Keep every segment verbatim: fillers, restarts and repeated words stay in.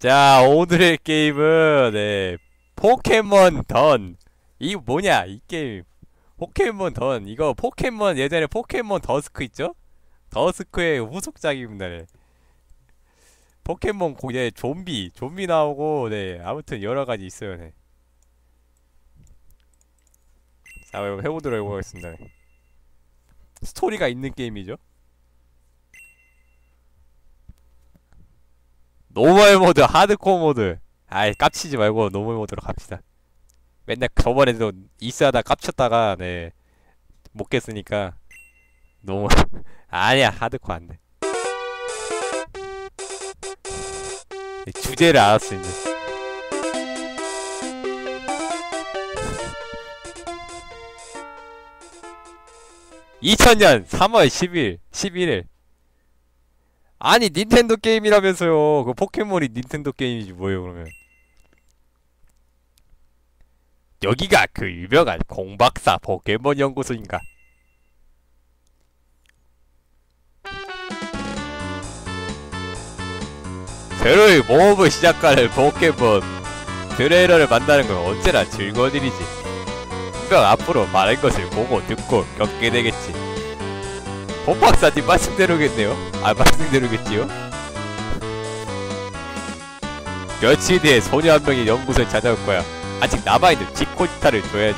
자, 오늘의 게임은 네 포켓몬 던. 이거 뭐냐 이 게임. 포켓몬 던. 이거 포켓몬 예전에 포켓몬 더스크 있죠? 더스크의 후속작입니다. 네. 포켓몬 고예 좀비 좀비 나오고 네 아무튼 여러가지 있어요. 네. 자, 해보도록 해보겠습니다. 네. 스토리가 있는 게임이죠. 노멀 모드, 하드코어 모드. 아이, 깝치지 말고 노멀 모드로 갑시다. 맨날 저번에도 이스하다 깝쳤다가 네 못 깼으니까 노멀. 아니야, 하드코어 안돼. 주제를 알았어 이제. 이천년 삼월 십일 십일일. 아니 닌텐도 게임이라면서요. 그 포켓몬이 닌텐도 게임이지 뭐예요 그러면. 여기가 그 유명한 공박사 포켓몬 연구소인가. 새로이 모험을 시작하는 포켓몬 트레이너를 만나는 건 언제나 즐거운 일이지. 분명 앞으로 많은 것을 보고 듣고 겪게 되겠지. 본박사님 말씀대로겠네요. 아, 말씀대로겠지요? 며칠 뒤에 소녀 한 명이 연구소에 찾아올 거야. 아직 남아있는 지코지타를 줘야지.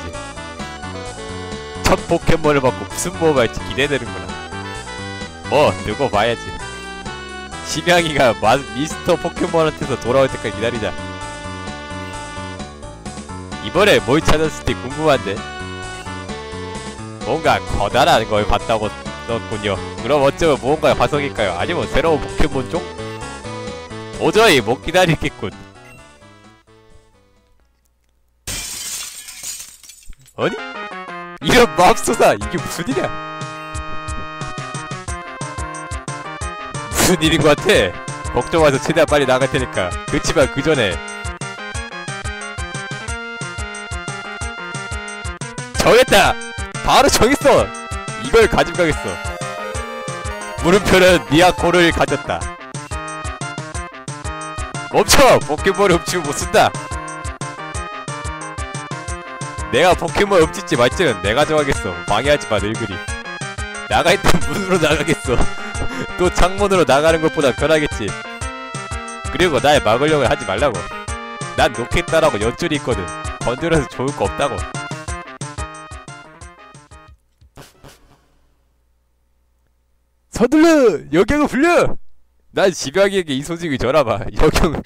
첫 포켓몬을 받고 무슨 모험을 할지 기대되는구나. 뭐 두고 봐야지. 심양이가 마, 미스터 포켓몬한테서 돌아올 때까지 기다리자. 이번에 뭘 찾았을지 궁금한데. 뭔가 커다란 걸 봤다고 넣었군요. 그럼 어쩌면 무언가의 화석일까요? 아니면 새로운 포켓몬 종? 도저히 못 기다리겠군. 아니? 이런 맙소사! 이게 무슨 일이야? 무슨 일인 것 같아? 걱정 마서 최대한 빨리 나갈 테니까. 그치만 그 전에 정했다! 바로 정했어! 이걸 가지고 가겠어. 물음표는 미야코를 가졌다. 멈춰! 포켓몬을 훔치고 못쓴다. 내가 포켓몬 훔칠지 말지는 내가 정하겠어. 방해하지마 늙은이. 나가있던 문으로 나가겠어. 또 창문으로 나가는 것보다 편하겠지. 그리고 날 막으려고 하지 말라고. 난 놓겠다라고 연줄이 있거든. 건드려서 좋을 거 없다고. 서둘러! 여경을 불려! 난 지병이에게 이 소식을 전하봐. 여경...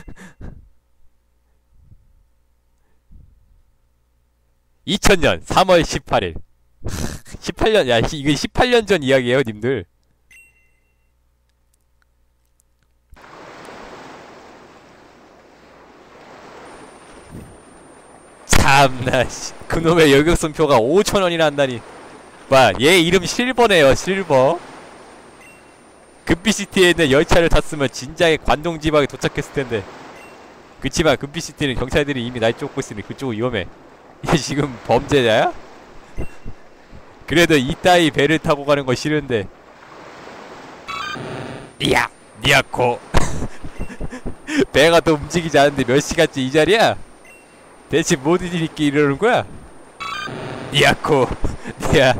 이천년 삼월 십팔일. 십팔년, 야, 이게 십팔년 전 이야기예요, 님들. 참나, 씨. 그놈의 여객선표가 오천원이나 한다니. 봐, 얘 이름 실버네요, 실버. 금비시티에 있는 열차를 탔으면 진작에 관동지방에 도착했을 텐데. 그치만 금비시티는 경찰들이 이미 날 쫓고 있으니 그쪽은 위험해. 얘 지금 범죄자야? 그래도 이따위 배를 타고 가는 거 싫은데. 이야! 니아코! 배가 또 움직이지 않는데 몇 시간째 이 자리야? 대체 뭔 일이 있게 이러는 거야? 니아코! 니아!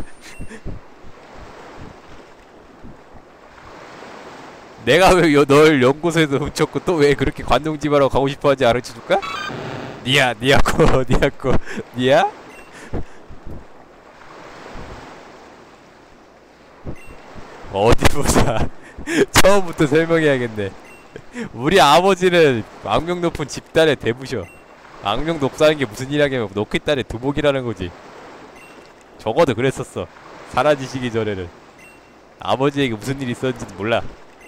내가 왜 널 연구소에서 훔쳤고 또 왜 그렇게 관동지방으로 가고 싶어하는지 알려줄까? 니야, 니야코, 니야코, 니야? 어디 보자. 처음부터 설명해야겠네. 우리 아버지는 악명 높은 집단의 대부셔. 악명 높다는 게 무슨 일이냐면 높게 딸의 두목이라는 거지. 적어도 그랬었어. 사라지시기 전에는. 아버지에게 무슨 일이 있었는지도 몰라.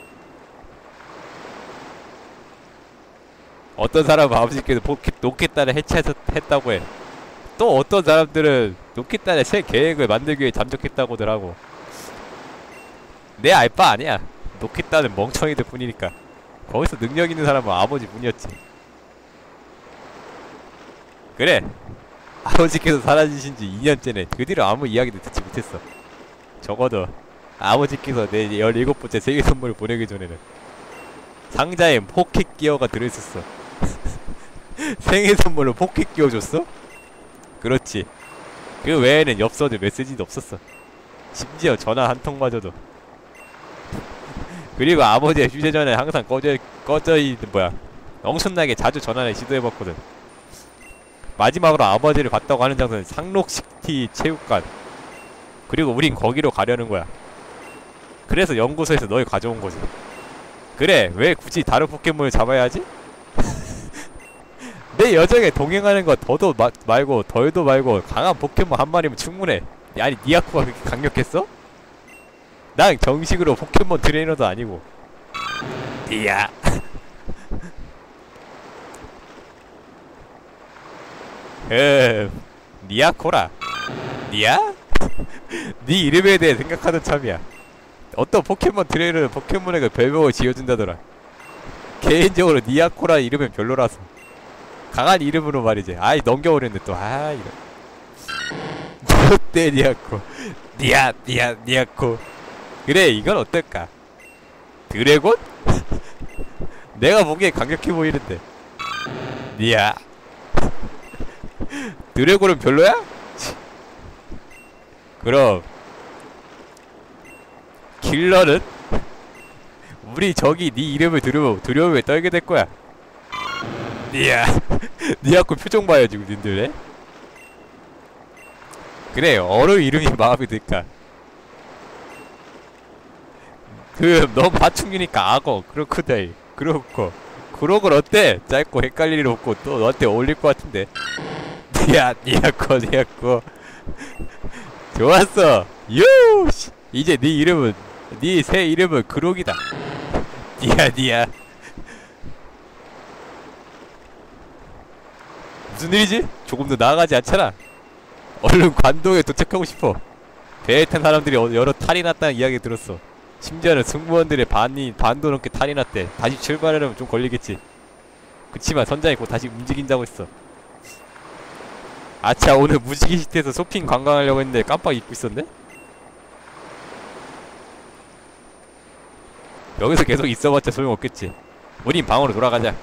어떤 사람은 아버지께서 노켓단을 해체했다고 해. 또 어떤 사람들은 노켓단의 새 계획을 만들기 위해 잠적했다고들 하고. 내 알 바 아니야. 노켓단은 멍청이들 뿐이니까. 거기서 능력 있는 사람은 아버지 뿐이었지. 그래, 아버지께서 사라지신지 이년째네. 그 뒤로 아무 이야기도 듣지 못했어. 적어도 아버지께서 내 열일곱 번째 생일 선물을 보내기 전에는. 상자에 포켓 기어가 들어있었어. 생일 선물로 포켓 기어 줬어? 그렇지. 그 외에는 엽서도 메시지도 없었어. 심지어 전화 한 통마저도. 그리고 아버지의 휴대전화에 항상 꺼져, 꺼져 있는, 뭐야, 엄청나게 자주 전화를 시도해봤거든. 마지막으로 아버지를 봤다고 하는 장소는 상록시티 체육관. 그리고 우린 거기로 가려는 거야. 그래서 연구소에서 널 가져온 거지. 그래, 왜 굳이 다른 포켓몬을 잡아야 하지? 내 여정에 동행하는 거 더도 마, 말고 덜도 말고 강한 포켓몬 한 마리면 충분해. 아니, 니아코가 그렇게 강력했어? 난 정식으로 포켓몬 트레이너도 아니고. 니야. 음, 니아코라. 니야? 네 이름에 대해 생각하던 참이야. 어떤 포켓몬 트레이너는 포켓몬에게 별명을 지어준다더라. 개인적으로 니아코라 이름은 별로라서. 강한 이름으로 말이지. 아이, 넘겨버렸네 또. 아, 이거. 어때, 니아코. 니아, 니아, 니아코. 그래, 이건 어떨까? 드래곤? 내가 보기엔 강력해 보이는데. 니아. 드래곤은 별로야? 그럼 킬러는? 우리 적이 네 이름을 들으면 두려움에 떨게 될 거야. 니야. 니아코 표정 봐요 지금 님들. 그래, 어느 이름이 마음에 들까? 그, 넌 파충류니까 악어, 크로커다일, 그렇고. 그러건 어때? 짧고 헷갈릴 일 없고 또 너한테 어울릴 것 같은데. 니야, 니아코, 니아코. 좋았어. 유! 이제 네 이름은, 네 새 이름은 그록이다. 니야, 니야. 무슨 일이지? 조금 더 나아가지 않잖아. 얼른 관동에 도착하고 싶어. 배에 탄 사람들이 여러 탈이 났다는 이야기 들었어. 심지어는 승무원들의 반이 반도 넘게 탈이 났대. 다시 출발하려면 좀 걸리겠지. 그치만 선장이 곧 다시 움직인다고 했어. 아차, 오늘 무지개 시티에서 쇼핑 관광하려고 했는데 깜빡 잊고 있었네? 여기서 계속 있어봤자 소용없겠지. 우린 방으로 돌아가자.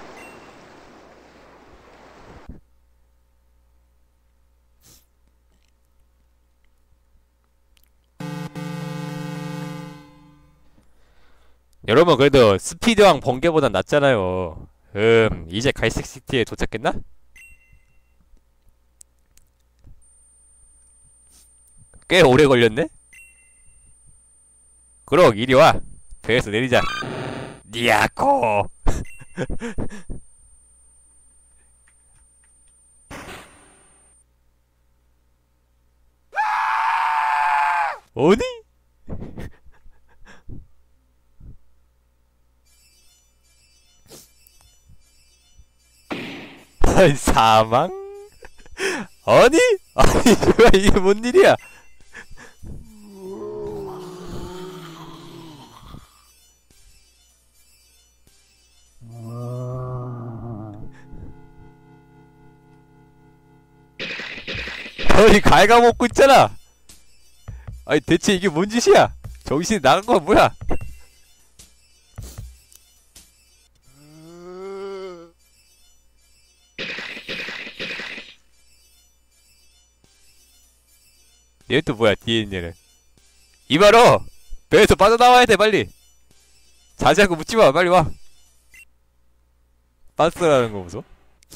여러분, 그래도 스피드왕 번개보단 낫잖아요. 음, 이제 갈색시티에 도착했나? 꽤 오래 걸렸네? 그럼 이리와. 배에서 내리자. 니아코. 어디? 사망? 아니? 아니, 정말 이게 뭔 일이야? 아니, 갉아먹고 있잖아. 아니, 대체 이게 뭔 짓이야? 정신이 나간 건 뭐야? 얘 또 뭐야, 뒤에 있는 얘는. 이봐라! 배에서 빠져나와야 돼, 빨리! 자세한 거 묻지마, 빨리 와! 빤스라는 거 보소?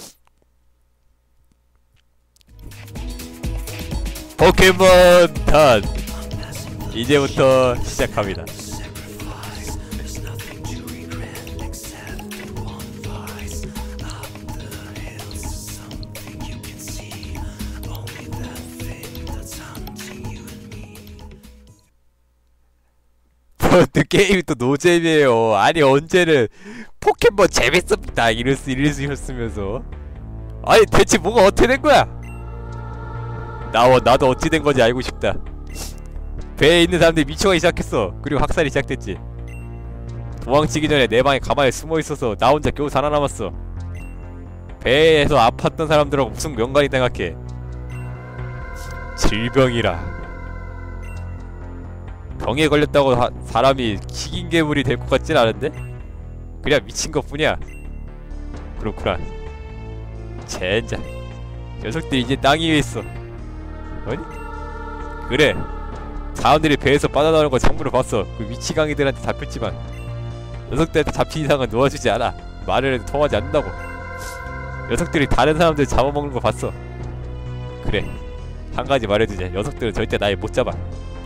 포켓몬 턴! 이제부터 시작합니다. 또 게임이 또 노잼이에요. 아니, 언제는 포켓몬 재밌습니다 이럴 수 이랬으면서. 아니, 대체 뭐가 어떻게 된 거야? 나와, 나도 어찌 된 건지 알고 싶다. 배에 있는 사람들이 미쳐가기 시작했어. 그리고 학살이 시작됐지. 도망치기 전에 내 방에 가만히 숨어 있어서 나 혼자 겨우 살아남았어. 배에서 아팠던 사람들하고 무슨 연관이 생각해? 질병이라. 병에 걸렸다고 하, 사람이 식인 괴물이 될 것 같진 않은데? 그냥 미친 것 뿐이야. 그렇구나. 젠장. 녀석들이 이제 땅 위에 있어. 아니? 그래. 사람들이 배에서 빠져나오는 거 전부를 봤어. 그 미치광이들한테 잡혔지만 녀석들한테 잡힌 이상은 놓아주지 않아. 말을 해도 통하지 않는다고. 녀석들이 다른 사람들 잡아먹는 거 봤어. 그래. 한 가지 말해주자. 녀석들은 절대 날 못 잡아.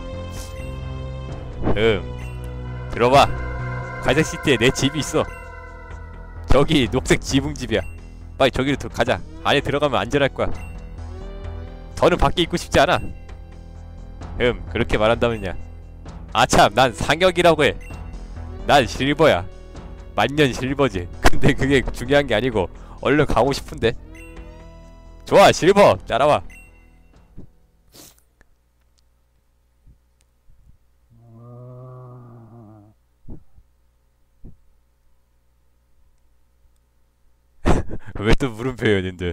음. 들어봐. 갈색시티에 내 집이 있어. 저기 녹색 지붕집이야. 빨리 저기로 들- 가자. 안에 들어가면 안전할 거야. 더는 밖에 있고 싶지 않아. 음, 그렇게 말한다면야. 아참, 난 상혁이라고 해. 난 실버야. 만년 실버지. 근데 그게 중요한 게 아니고 얼른 가고 싶은데. 좋아, 실버 따라와. 왜 또 물음표였는데?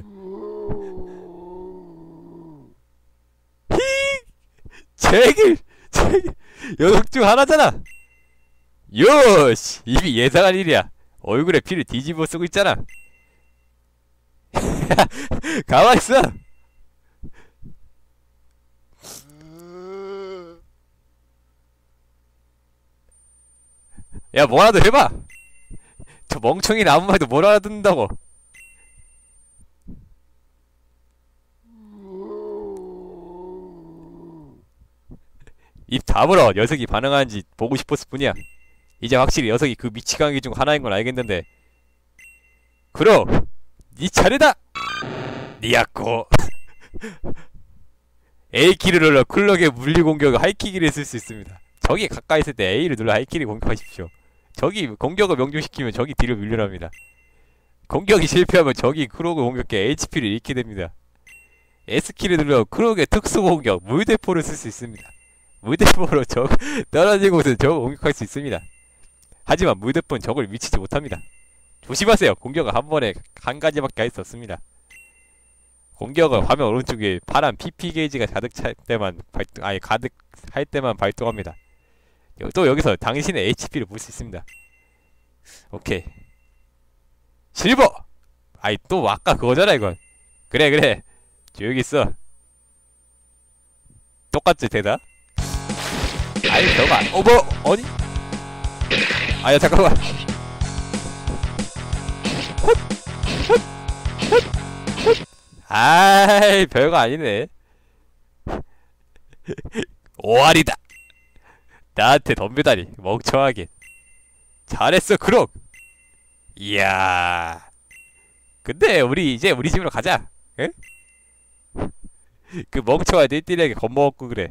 히! 제길! 제길! 녀석 중 하나잖아! 요시! 이미 예상한 일이야. 얼굴에 피를 뒤집어 쓰고 있잖아. 가만있어! 야, 뭐라도 해봐! 저 멍청이는 아무 말도 못 알아듣는다고. 입 다물어. 녀석이 반응하는지 보고 싶었을 뿐이야. 이제 확실히 녀석이 그 미치광이 중 하나인 걸 알겠는데. 그럼 네 차례다. 니야코. A키를 눌러 쿨럭의 물리 공격을 하이킥을 쓸 수 있습니다. 적이 가까이 있을 때 A를 눌러 하이킥을 공격하십시오. 적이 공격을 명중시키면 적이 뒤로 밀려납니다. 공격이 실패하면 적이 크록을 공격해 에이치피를 잃게 됩니다. S키를 눌러 크록의 특수 공격 물대포를 쓸 수 있습니다. 물대포로 적 떨어진 곳을 적을 공격할 수 있습니다. 하지만 물대포는 적을 미치지 못합니다. 조심하세요. 공격은 한 번에 한 가지밖에 할 수 없습니다. 공격은 화면 오른쪽에 파란 피피 게이지가 가득 찰 때만 발동, 아니 가득 할 때만 발동합니다. 또 여기서 당신의 에이치피를 볼 수 있습니다. 오케이. 실버! 아이 또 아까 그거잖아 이건. 그래 그래. 조용히 있어. 똑같지 대답? 아이 저거 어머 어디? 아야 잠깐만. 아이 별거 아니네. 오알이다. 나한테 덤벼다니 멍청하게. 잘했어 크록. 이야. 근데 우리 이제 우리 집으로 가자. 응? 그 멍청한 띠띠에게 겁먹었고 그래.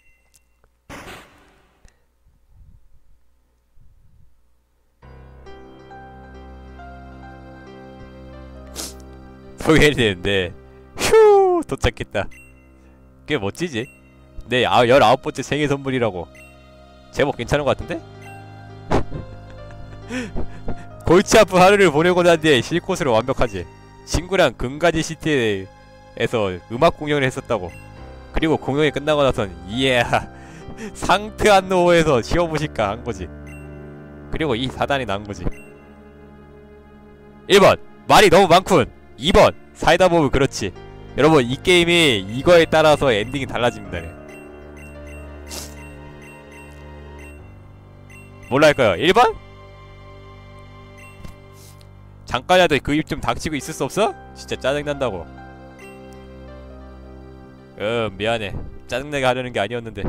소개해드리는데 휴 도착했다. 꽤 멋지지? 내 아, 열아홉 번째 생일 선물이라고. 제법 괜찮은 것 같은데? 골치 아픈 하루를 보내고 난 뒤에 쉴 곳으로 완벽하지. 친구랑 금가지 시티에서 음악 공연을 했었다고. 그리고 공연이 끝나고 나선 이야 상트한 노에서 쉬어보실까 한거지. 그리고 이 사단이 나온거지. 일 번 말이 너무 많군. 이 번 사이다 보면 그렇지. 여러분 이 게임이 이거에 따라서 엔딩이 달라집니다. 뭘로 할까요? 일 번? 잠깐이라도 그 입 좀 닥치고 있을 수 없어? 진짜 짜증난다고. 음 미안해. 짜증나게 하려는 게 아니었는데.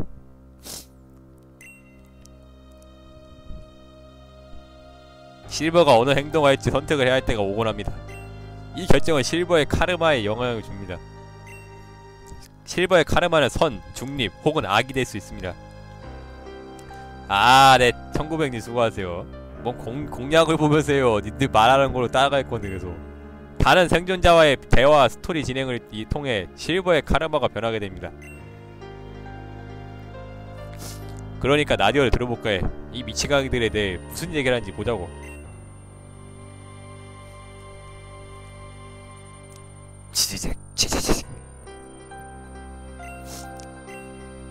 실버가 어느 행동을 할지 선택을 해야 할 때가 오곤 합니다. 이 결정은 실버의 카르마에 영향을 줍니다. 실버의 카르마는 선, 중립, 혹은 악이 될 수 있습니다. 아, 네. 천구백 님 수고하세요. 뭔 공, 공략을 보면서요. 니들 말하는 걸로 따라갈 건데 계속. 다른 생존자와의 대화 스토리 진행을 이 통해 실버의 카르마가 변하게 됩니다. 그러니까 라디오를 들어볼까 해. 이 미치광이들에 대해 무슨 얘기를 하는지 보자고. 치즈직 치즈직.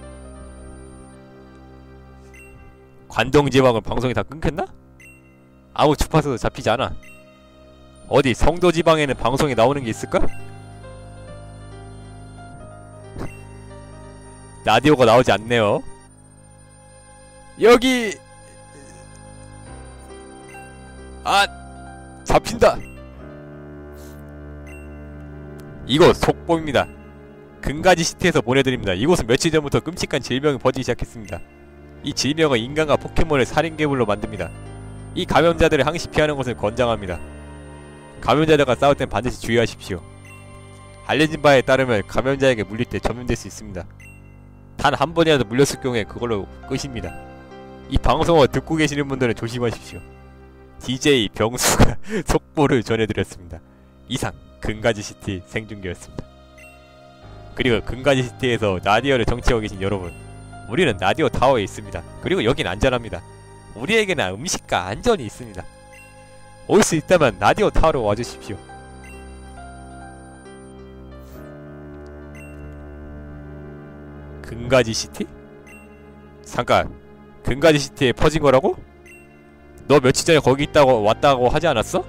관동지방은 방송이 다 끊겼나? 아무 주파수도 잡히지 않아. 어디 성도 지방에는 방송이 나오는 게 있을까? 라디오가 나오지 않네요. 여기 아 잡힌다. 이곳 속보입니다. 금가지 시티에서 보내드립니다. 이곳은 며칠 전부터 끔찍한 질병이 퍼지기 시작했습니다. 이 질병은 인간과 포켓몬을 살인괴물로 만듭니다. 이 감염자들을 항시 피하는 것을 권장합니다. 감염자들과 싸울 땐 반드시 주의하십시오. 알려진 바에 따르면 감염자에게 물릴 때 전염될 수 있습니다. 단 한 번이라도 물렸을 경우에 그걸로 끝입니다. 이 방송을 듣고 계시는 분들은 조심하십시오. 디제이 병수가 속보를 전해드렸습니다. 이상 금가지시티 생중계였습니다. 그리고 금가지시티에서 라디오를 정치하고 계신 여러분, 우리는 라디오 타워에 있습니다. 그리고 여긴 안전합니다. 우리에게는 음식과 안전이 있습니다. 올 수 있다면 라디오 타워로 와주십시오. 금가지시티? 잠깐, 금가지시티에 퍼진 거라고? 너 며칠 전에 거기 있다고 왔다고 하지 않았어?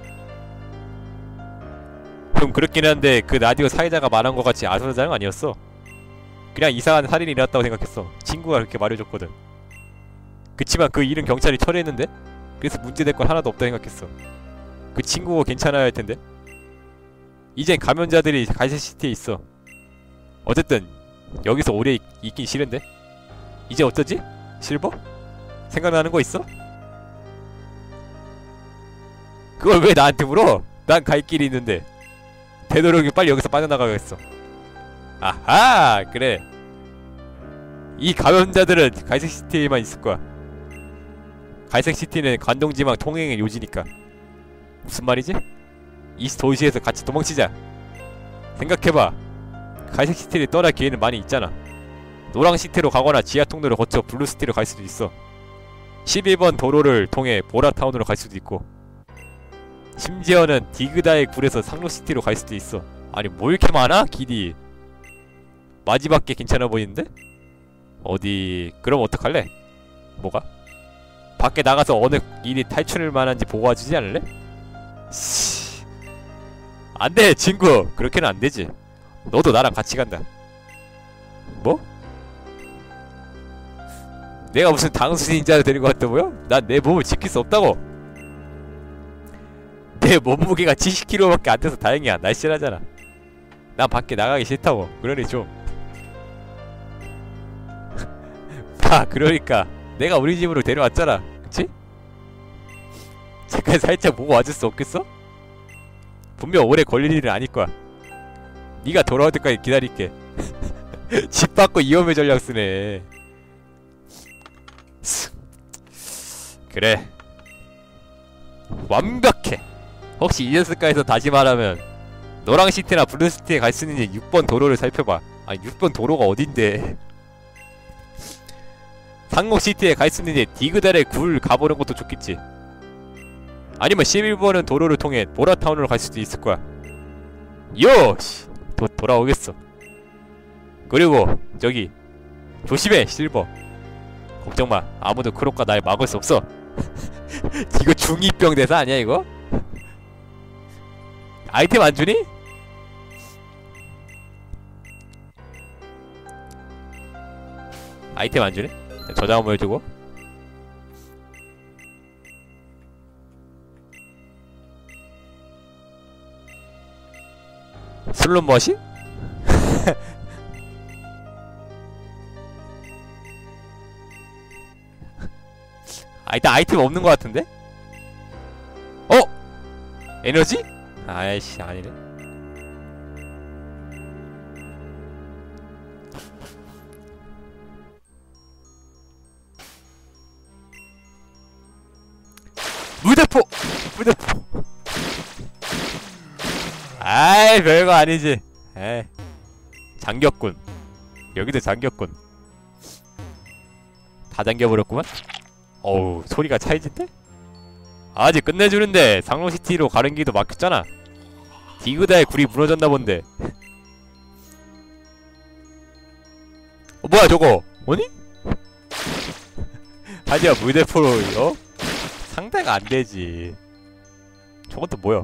좀 그렇긴 한데 그 라디오 사회자가 말한 것 같이 아수라장은 아니었어. 그냥 이상한 살인이 일어났다고 생각했어. 친구가 그렇게 말해줬거든. 그치만 그 일은 경찰이 처리했는데? 그래서 문제될 건 하나도 없다 생각했어. 그 친구가 괜찮아야 할 텐데. 이젠 감염자들이 갈색시티에 있어. 어쨌든 여기서 오래 있, 있긴 싫은데? 이제 어쩌지? 실버? 생각나는 거 있어? 그걸 왜 나한테 물어? 난 갈 길이 있는데. 되도록이면 빨리 여기서 빠져나가겠어. 아하! 그래. 이 감염자들은 갈색시티에만 있을 거야. 갈색시티는 관동지방 통행의 요지니까. 무슨 말이지? 이 도시에서 같이 도망치자. 생각해봐. 갈색시티를 떠날 기회는 많이 있잖아. 노랑시티로 가거나 지하통로를 거쳐 블루시티로 갈 수도 있어. 십일 번 도로를 통해 보라타운으로 갈 수도 있고, 심지어는 디그다의 굴에서 상로시티로 갈 수도 있어. 아니 뭐 이렇게 많아? 길이. 마지막 게 괜찮아 보이는데? 어디... 그럼 어떡할래? 뭐가? 밖에 나가서 어느 길이 탈출할 만한지 보고 와주지 않을래? 씨... 안돼 친구! 그렇게는 안되지. 너도 나랑 같이 간다. 뭐? 내가 무슨 당수인자를 데리고 왔다고요? 난 내 몸을 지킬 수 없다고! 내 몸무게가 칠십 킬로그램밖에 안 돼서 다행이야. 날씬하잖아. 난 밖에 나가기 싫다고. 그러니 좀 봐, 그러니까 내가 우리 집으로 데려왔잖아. 그치? 잠깐 살짝 보고 와줄 수 없겠어? 분명 오래 걸릴 일은 아닐 거야. 네가 돌아올 때까지 기다릴게. 집 밖고 이혼의 전략 쓰네. 그래, 완벽해. 혹시 이랬을까해서 다시 말하면 노랑시티나 블루시티에 갈 수 있는지 육 번 도로를 살펴봐. 아니 육 번 도로가 어딘데. 상록시티에 갈 수 있는지 디그달의 굴 가보는 것도 좋겠지. 아니면 십일 번은 도로를 통해 보라타운으로 갈 수도 있을 거야. 요시! 도, 돌아오겠어. 그리고 저기 조심해 실버. 걱정마, 아무도 크록과 날 막을 수 없어. 이거 중이병 대사 아니야 이거? 아이템 안 주니? 아이템 안 주네? 저장 한번 해주고. 슬롯머신? 아, 일단 아이템 없는 것 같은데? 어? 에너지? 아이씨, 아니네. 무대포! 무대포! 아이, 별거 아니지. 에이. 잠겼군. 여기도 잠겼군. 다 잠겨버렸구만? 어우, 소리가 차이진데? 아직 끝내주는데 상록시티로 가는 길도 막혔잖아. 디그다의 굴이 무너졌나 본데. 어, 뭐야 저거? 뭐니? 하지만 물대포로 어? 상대가 안되지. 저것도 뭐야?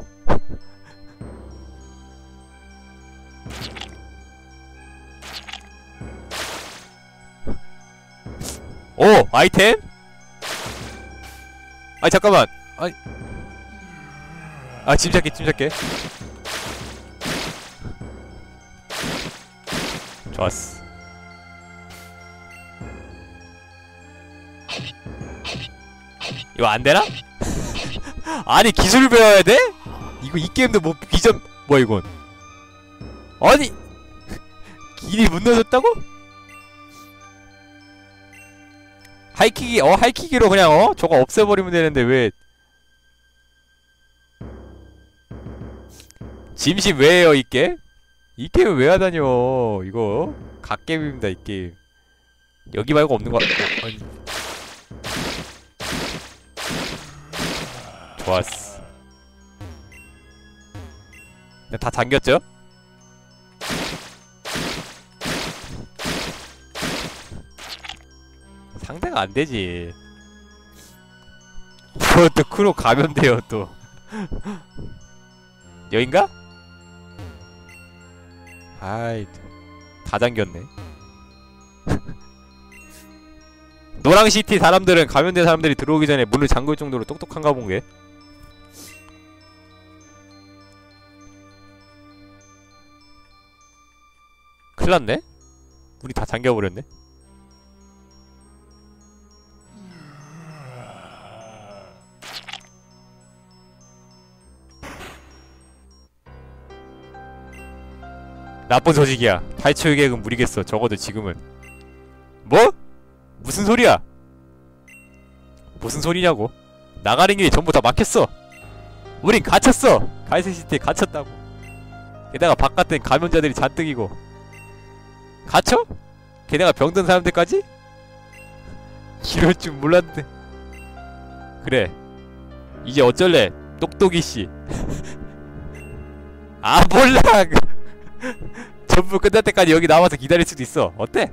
오! 아이템? 아니 잠깐만. 아니 아 침착해 침착해. 좋았어. 이거 안되나? 아니 기술을 배워야 돼? 이거 이 게임도 뭐 비전 뭐야 이건. 아니 길이 무너졌다고? 하이킥이 어 하이킥으로 그냥 어 저거 없애버리면 되는데 왜 짐심 왜 해요 이 게임? 이 게임은 왜 하다뇨. 이거 갓게임입니다 이 게임. 여기 말고 없는 거 어, 아니. 좋았어. 다 잠겼죠? 상대가 안되지. 또 크로 감염돼요 또. 여긴가? 아이 다 잠겼네. 노랑시티 사람들은 감염된 사람들이 들어오기 전에 문을 잠글 정도로 똑똑한가 본게. 큰일났네? 문이 다 잠겨버렸네? 나쁜 소식이야. 탈출 계획은 무리겠어. 적어도 지금은. 뭐? 무슨 소리야? 무슨 소리냐고? 나가는 길이 전부 다 막혔어. 우린 갇혔어. 갈색 시티에 갇혔다고. 게다가 바깥엔 감염자들이 잔뜩이고. 갇혀? 게다가 병든 사람들까지? 이럴 줄 몰랐는데. 그래. 이제 어쩔래? 똑똑이씨. 아 몰라. 전부 끝날 때까지 여기 남아서 기다릴 수도 있어. 어때?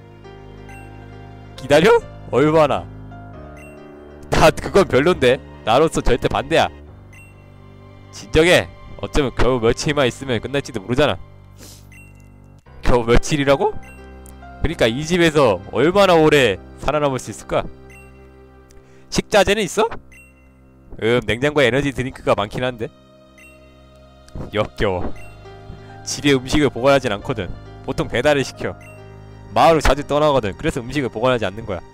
기다려? 얼마나? 나 그건 별론데. 나로서 절대 반대야. 진정해. 어쩌면 겨우 며칠만 있으면 끝날지도 모르잖아. 겨우 며칠이라고? 그러니까 이 집에서 얼마나 오래 살아남을 수 있을까? 식자재는 있어? 음 냉장고에 에너지 드링크가 많긴 한데. 역겨워. 집에 음식을 보관하진 않거든. 보통 배달을 시켜. 마을을 자주 떠나거든. 그래서 음식을 보관하지 않는 거야.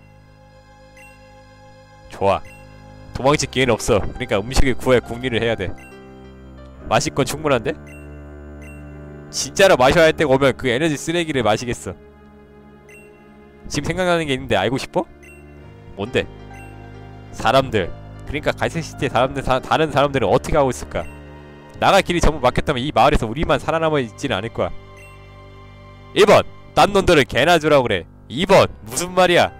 좋아. 도망칠 기회는 없어. 그러니까 음식을 구해 궁리를 해야 돼. 마실 건 충분한데? 진짜로 마셔야 할 때가 오면 그 에너지 쓰레기를 마시겠어. 지금 생각나는 게 있는데 알고 싶어? 뭔데? 사람들. 그러니까 갈색시티의 사람들, 사, 다른 사람들은 어떻게 하고 있을까? 나갈 길이 전부 막혔다면 이 마을에서 우리만 살아남아있지는 않을 거야. 일 번 딴 놈들을 개나 주라고 그래. 이 번 무슨 말이야?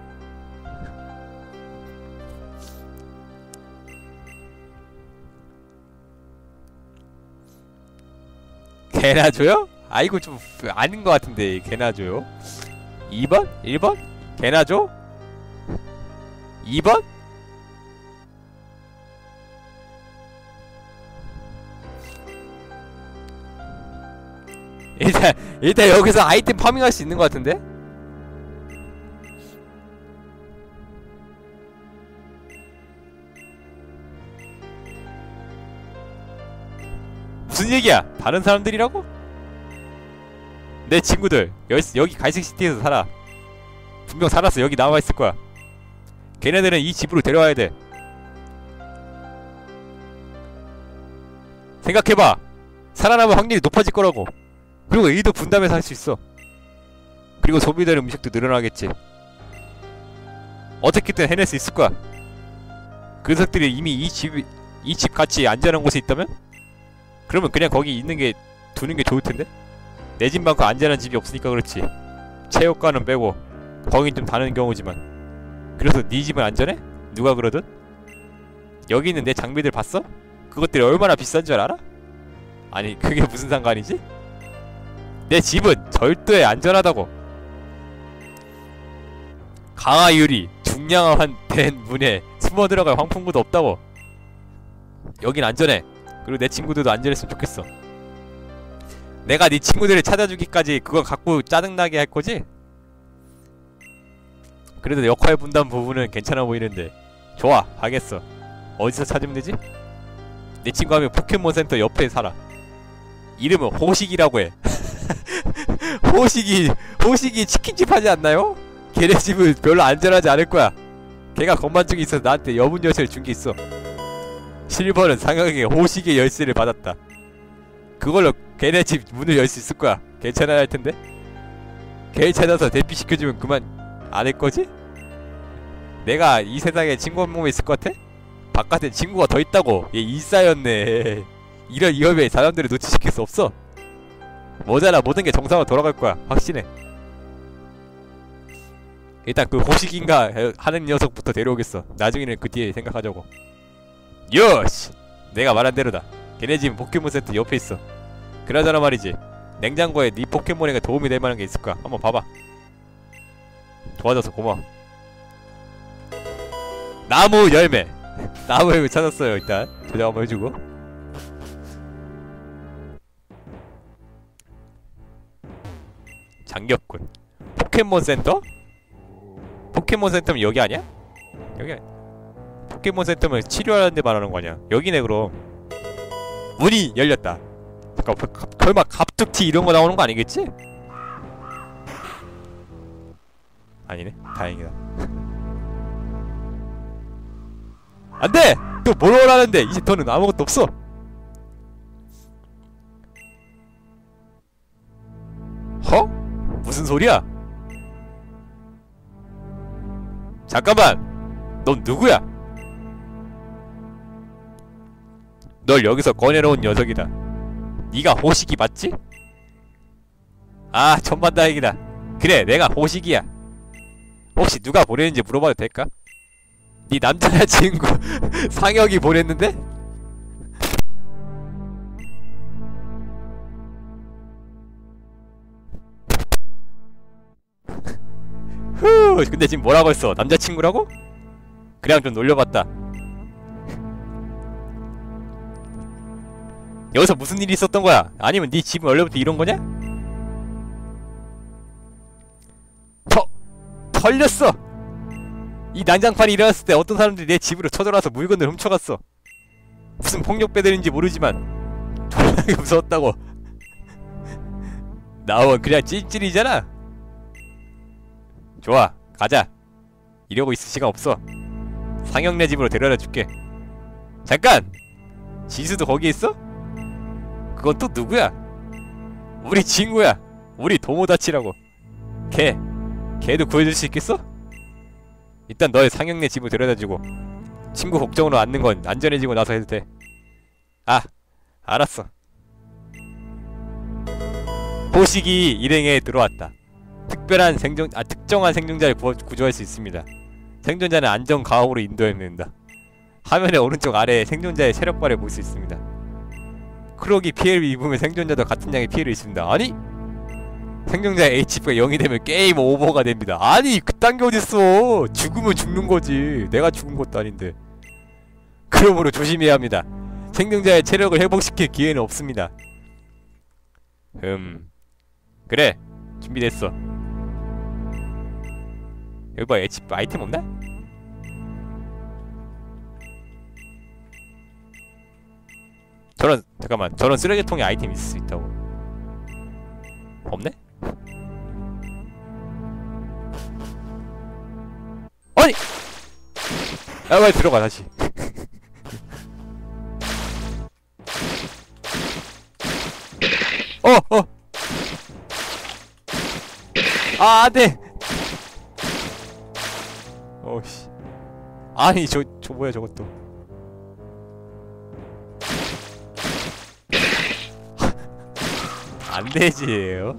개나 줘요? 아이고 좀 아닌 것 같은데. 개나 줘요? 이 번? 일 번? 개나 줘? 이 번? 일단 일단 여기서 아이템 파밍할 수 있는 것 같은데? 무슨 얘기야? 다른 사람들이라고? 내 친구들 여기, 여기 갈색시티에서 살아. 분명 살았어. 여기 남아있을 거야. 걔네들은 이 집으로 데려와야 돼. 생각해봐. 살아남을 확률이 높아질 거라고. 그리고 일도 분담해서 할 수 있어. 그리고 소비되는 음식도 늘어나겠지. 어떻게든 해낼 수 있을 거야. 그 녀석들이 이미 이 집, 이 집 같이 안전한 곳에 있다면? 그러면 그냥 거기 있는 게, 두는 게 좋을 텐데? 내 집만큼 안전한 집이 없으니까 그렇지. 체육관은 빼고, 거긴 좀 다른 경우지만. 그래서 네 집은 안전해? 누가 그러든? 여기 있는 내 장비들 봤어? 그것들이 얼마나 비싼 줄 알아? 아니, 그게 무슨 상관이지? 내 집은 절대 안전하다고. 강화 유리, 중량화된 문에 숨어 들어갈 황풍구도 없다고. 여긴 안전해. 그리고 내 친구들도 안전했으면 좋겠어. 내가 네 친구들을 찾아주기까지 그건 갖고 짜증나게 할 거지? 그래도 역할 분담 부분은 괜찮아 보이는데. 좋아, 하겠어. 어디서 찾으면 되지? 내 친구 하면 포켓몬센터 옆에 살아. 이름은 호식이라고 해. 호식이 호식이 치킨집 하지 않나요? 걔네 집은 별로 안전하지 않을 거야. 걔가 건반증이 있어서 나한테 여문 열쇠를 준 게 있어. 실버는 상영에게 호식의 열쇠를 받았다. 그걸로 걔네 집 문을 열 수 있을 거야. 괜찮아야 할 텐데. 걔를 찾아서 대피시켜주면 그만 안 할 거지? 내가 이 세상에 친구 한 명만 있을 것 같아? 바깥에 친구가 더 있다고. 얘 일사였네. 이런 위험에 사람들을 노출시킬 수 없어. 뭐잖아, 모든 게 정상으로 돌아갈 거야. 확신해. 일단 그 호식인가 하는 녀석부터 데려오겠어. 나중에는 그 뒤에 생각하자고. 요시! 내가 말한 대로다. 걔네 집은 포켓몬센터 옆에 있어. 그나저나 말이지, 냉장고에 네 포켓몬에게 도움이 될 만한 게 있을 거야. 한번 봐봐. 도와줘서 고마워. 나무 열매! 나무 열매 찾았어요. 일단 조작 한번 해주고. 장격군. 포켓몬센터? 포켓몬센터면 여기 아니야? 여기 아니야. 포켓몬센터면 치료하는 데 말하는 거 아니야. 여기네 그럼. 문이 열렸다. 잠깐, 설마 갑툭튀 이런 거 나오는 거 아니겠지? 아니네. 다행이다. 안 돼! 또 뭘 원하는데? 이제 더는 아무것도 없어. 허? 무슨 소리야? 잠깐만! 넌 누구야? 널 여기서 꺼내놓은 녀석이다. 네가 호식이 맞지? 아, 천만다행이다. 그래, 내가 호식이야. 혹시 누가 보냈는지 물어봐도 될까? 네 남자친구 상혁이 보냈는데? 후, 근데 지금 뭐라고 했어? 남자친구라고? 그냥 좀 놀려봤다. 여기서 무슨 일이 있었던 거야? 아니면 네 집은 원래부터 이런 거냐? 터! 털렸어! 이 난장판이 일어났을 때 어떤 사람들이 내 집으로 쳐들어와서 물건을 훔쳐갔어. 무슨 폭력배들인지 모르지만 졸라게 무서웠다고. 나원 그냥 찔찔이잖아. 좋아, 가자. 이러고 있을 시간 없어. 상영네 집으로 데려다 줄게. 잠깐! 지수도 거기 있어? 그건 또 누구야? 우리 친구야. 우리 도모다치라고. 걔 걔도 구해줄 수 있겠어? 일단 너의 상영네 집으로 데려다주고 친구 걱정으로 앉는 건 안전해지고 나서 해도 돼. 아, 알았어. 호식이 일행에 들어왔다. 특별한 생존, 아 특정한 생존자를 구워, 구조할 수 있습니다. 생존자는 안전 가옥으로 인도해야 된다. 화면의 오른쪽 아래에 생존자의 체력바를 볼 수 있습니다. 크록이 피해를 입으면 생존자도 같은 양의 피해를 입습니다. 아니? 생존자의 에이치피가 영이 되면 게임 오버가 됩니다. 아니, 그딴 게 어딨어. 죽으면 죽는 거지. 내가 죽은 것도 아닌데. 그러므로 조심해야 합니다. 생존자의 체력을 회복시킬 기회는 없습니다. 음, 그래, 준비됐어. 여기 봐, 에이치피 아이템 없나? 저런, 잠깐만, 저런 쓰레기통에 아이템 있을 수 있다고. 없네? 아니! 아, 빨리 들어가, 다시. 어! 어! 아, 안 돼! 어이씨. 아니, 저, 저 뭐야, 저것도. 안 되지예요.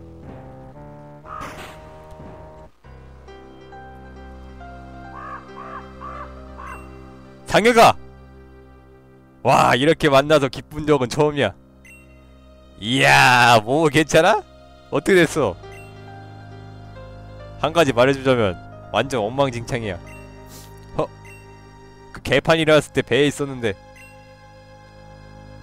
상혁아! 와, 이렇게 만나서 기쁜 적은 처음이야. 이야, 뭐 괜찮아? 어떻게 됐어? 한 가지 말해주자면 완전 엉망진창이야. 어? 그 개판 일어났을 때 배에 있었는데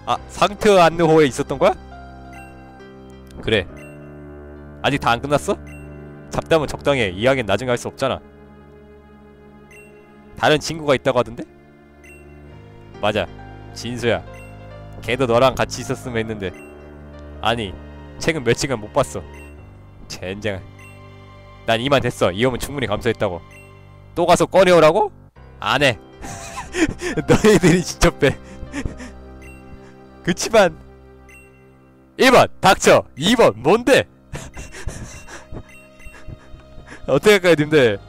아, 상표 안내호에 있었던 거야? 그래. 아직 다 안 끝났어? 잡담은 적당히 해. 이야기는 나중에 할 수 없잖아. 다른 친구가 있다고 하던데? 맞아, 진수야. 걔도 너랑 같이 있었으면 했는데. 아니, 최근 며칠간 못 봤어. 젠장. 난 이만 됐어. 이 험은 충분히 감수했다고. 또 가서 꺼내오라고? 안해. 너희들이 직접 빼. 그치만 일 번 닥쳐. 이 번 뭔데? 어떻게 할까요 님들?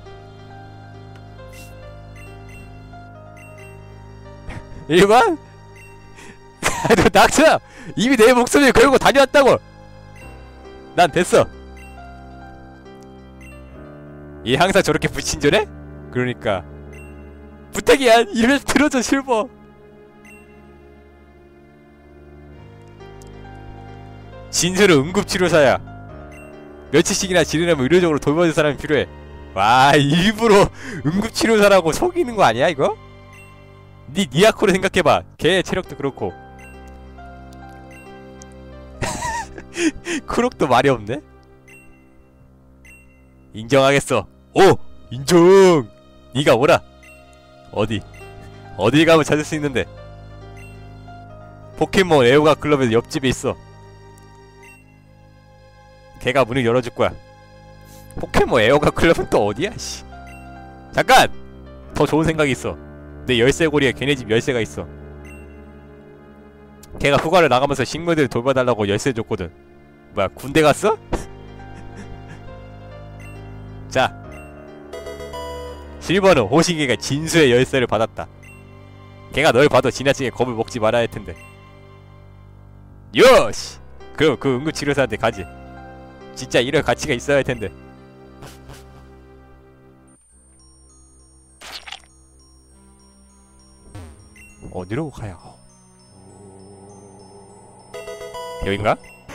일 번? 너 닥쳐! 이미 내 목소리를 걸고 다녀왔다고! 난 됐어. 얘 항상 저렇게 불친절해? 그러니까 부탁이야. 이를 들어줘 실버. 진수는 응급치료사야. 며칠씩이나 지내려면 의료적으로 돌봐줄 사람이 필요해. 와, 일부러 응급치료사라고 속이는 거 아니야 이거? 니 니아코를 생각해봐. 걔 체력도 그렇고. 쿠록도 말이 없네? 인정하겠어. 오! 인정! 니가 오라. 어디? 어딜 가면 찾을 수 있는데. 포켓몬 에오가 클럽에서 옆집에 있어. 걔가 문을 열어줄 거야. 포켓몬 에어가 클럽은 또 어디야? 씨. 잠깐! 더 좋은 생각이 있어. 내 열쇠고리에 걔네 집 열쇠가 있어. 걔가 휴가를 나가면서 식물들 돌봐달라고 열쇠 줬거든. 뭐야, 군대 갔어? 자, 실버는 호식이가 진수의 열쇠를 받았다. 걔가 널 봐도 지나치게 겁을 먹지 말아야 할 텐데. 요시! 그럼 그 응급치료사한테 가지. 진짜 이럴 가치가 있어야 할 텐데. 어디로 가야? 여긴가?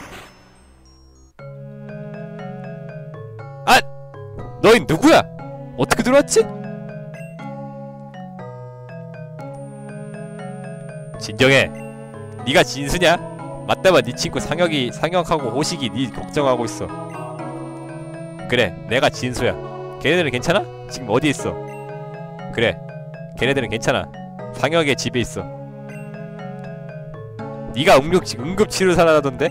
아! 너희 누구야? 어떻게 들어왔지? 진정해. 네가 진수냐? 맞다마 네 친구 상혁이 상혁하고 호식이 네 걱정하고 있어. 그래, 내가 진수야. 걔네들은 괜찮아? 지금 어디 있어? 그래, 걔네들은 괜찮아. 상혁의 집에 있어. 네가 응급 응급치료사라던데?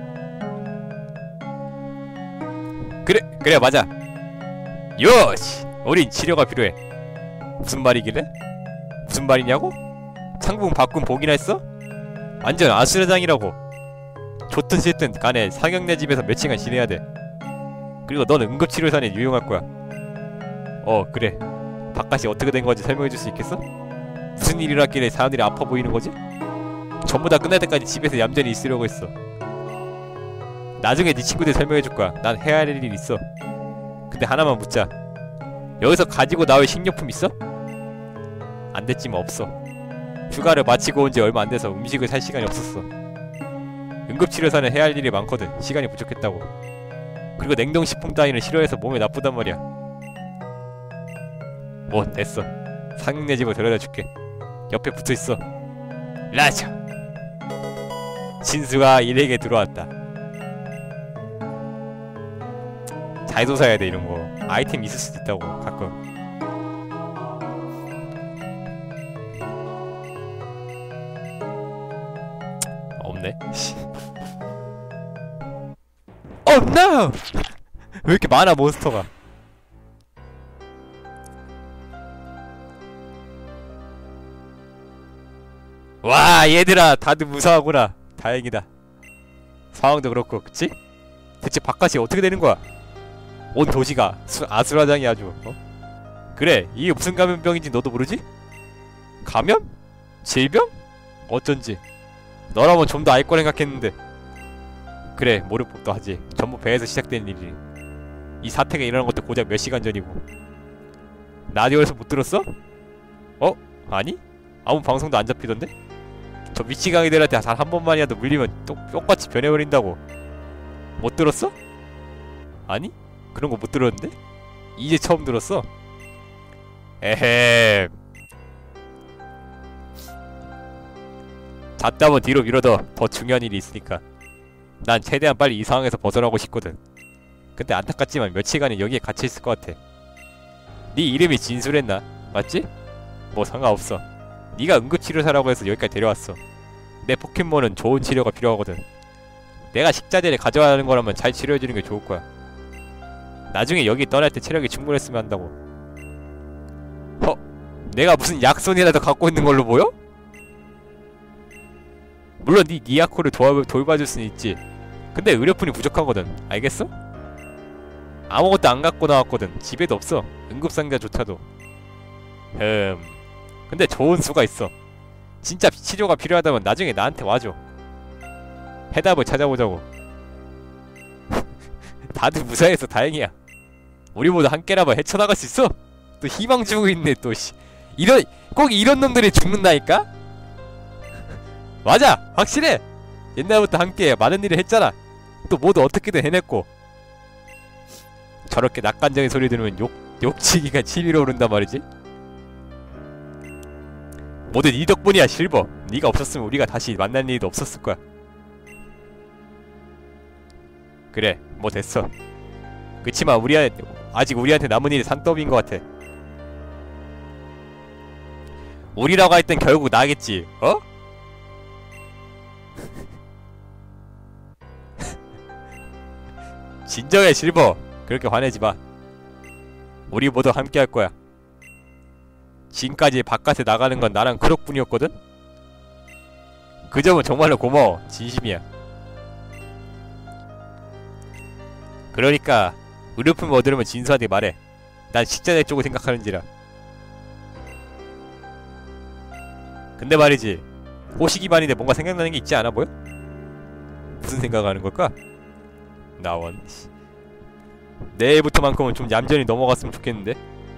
그래, 그래 맞아. 요시, 우린 치료가 필요해. 무슨 말이길래? 무슨 말이냐고? 상품 바꾼 복이나 했어? 완전 아수라장이라고. 좋든 싫든 간에 상혁네 집에서 며칠간 지내야 돼. 그리고 넌 응급치료사니 유용할 거야. 어, 그래. 바깥이 어떻게 된 건지 설명해줄 수 있겠어? 무슨 일이라길래 사람들이 아파 보이는 거지? 전부 다 끝날 때까지 집에서 얌전히 있으려고 했어. 나중에 네 친구들 설명해줄 거야. 난 해야 할 일이 있어. 근데 하나만 묻자. 여기서 가지고 나올 식료품 있어? 안 됐지만 없어. 휴가를 마치고 온 지 얼마 안 돼서 음식을 살 시간이 없었어. 응급치료사는 해야 할 일이 많거든. 시간이 부족했다고. 그리고 냉동식품 따위는 싫어해서 몸에 나쁘단 말이야. 뭐 됐어. 상혁네 집을 데려다 줄게. 옆에 붙어있어. 라자. 진수가 일에게 들어왔다. 잘 조사해야 돼 이런거. 아이템 있을 수도 있다고 가끔. 없네. Oh no! 왜 이렇게 많아 몬스터가. 와, 얘들아 다들 무사하구나. 다행이다. 상황도 그렇고, 그치? 대체 바깥이 어떻게 되는 거야? 온 도시가 수, 아수라장이 아주. 어? 그래, 이게 무슨 감염병인지 너도 모르지? 감염? 질병? 어쩐지 너라면 좀 더 알 거라 생각했는데. 그래, 모를 법도 하지. 전부 배에서 시작된 일이니. 이 사태가 일어난 것도 고작 몇 시간 전이고. 라디오에서 못 들었어? 어? 아니? 아무 방송도 안 잡히던데? 저 미치광이들한테 단 한 번만이라도 물리면 또 똑같이 변해버린다고. 못 들었어? 아니? 그런 거 못 들었는데? 이제 처음 들었어? 에헴. 잡다면 뒤로 미뤄둬. 더 중요한 일이 있으니까. 난 최대한 빨리 이 상황에서 벗어나고 싶거든. 근데 안타깝지만 며칠간은 여기에 갇혀있을 것 같아. 네 이름이 진수랬나? 맞지? 뭐 상관없어. 네가 응급치료사라고 해서 여기까지 데려왔어. 내 포켓몬은 좋은 치료가 필요하거든. 내가 식자재를 가져야 하는 거라면 잘 치료해주는 게 좋을 거야. 나중에 여기 떠날 때 체력이 충분했으면 한다고. 허? 내가 무슨 약손이라도 갖고 있는 걸로 보여? 물론 네 니아코를 도와, 돌봐줄 수는 있지. 근데 의료품이 부족하거든. 알겠어? 아무것도 안 갖고 나왔거든. 집에도 없어. 응급상자조차도. 음... 근데 좋은 수가 있어. 진짜 치료가 필요하다면 나중에 나한테 와줘. 해답을 찾아보자고. 다들 무사해서 다행이야. 우리 모두 함께라면 헤쳐나갈 수 있어? 또 희망 주고 있네 또 씨. 이런 꼭 이런 놈들이 죽는다니까? 맞아! 확실해! 옛날부터 함께 많은 일을 했잖아. 또 모두 어떻게든 해냈고. 저렇게 낯간장의 소리 들으면 욕, 욕치기가 치밀어 오른단 말이지? 모두 네 덕분이야 실버. 네가 없었으면 우리가 다시 만날 일도 없었을 거야. 그래 뭐 됐어. 그치만 우리 아직 우리한테 남은 일이 산더미인 것 같아. 우리라고 할 땐 결국 나겠지. 어? 진정해 실버. 그렇게 화내지 마. 우리 모두 함께 할 거야. 지금까지 바깥에 나가는 건 나랑 크록뿐이었거든? 그 점은 정말로 고마워. 진심이야. 그러니까 의료품 얻으려면 진수한테 말해. 난 식자재 쪽을 생각하는지라. 근데 말이지, 호시 기반인데 뭔가 생각나는 게 있지 않아 보여? 무슨 생각하는 걸까? 나원 내일부터만큼은 좀 얌전히 넘어갔으면 좋겠는데?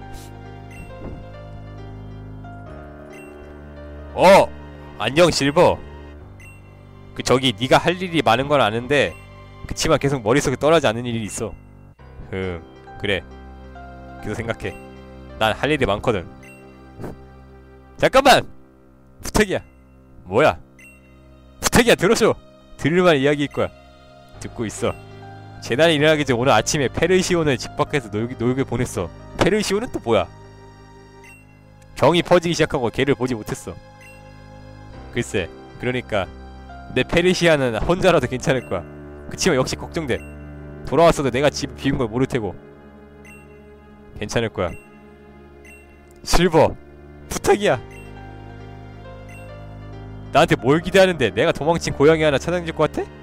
어! 안녕 실버. 그 저기 네가 할 일이 많은 건 아는데 그치만 계속 머릿속에 떠나지 않는 일이 있어. 음 그래 계속 생각해. 난 할 일이 많거든. 잠깐만! 부탁이야. 뭐야? 부탁이야 들어줘. 들을만한 이야기일 거야. 듣고 있어. 재난이 일어나기 전 오늘 아침에 페르시온을 집 밖에서 놀기, 놀게 보냈어. 페르시온은 또 뭐야? 병이 퍼지기 시작하고 걔를 보지 못했어. 글쎄 그러니까 내 페르시아는 혼자라도 괜찮을 거야. 그치만 역시 걱정돼. 돌아왔어도 내가 집 비운 걸 모를 테고. 괜찮을 거야. 실버 부탁이야. 나한테 뭘 기대하는데? 내가 도망친 고양이 하나 찾아줄 것 같아?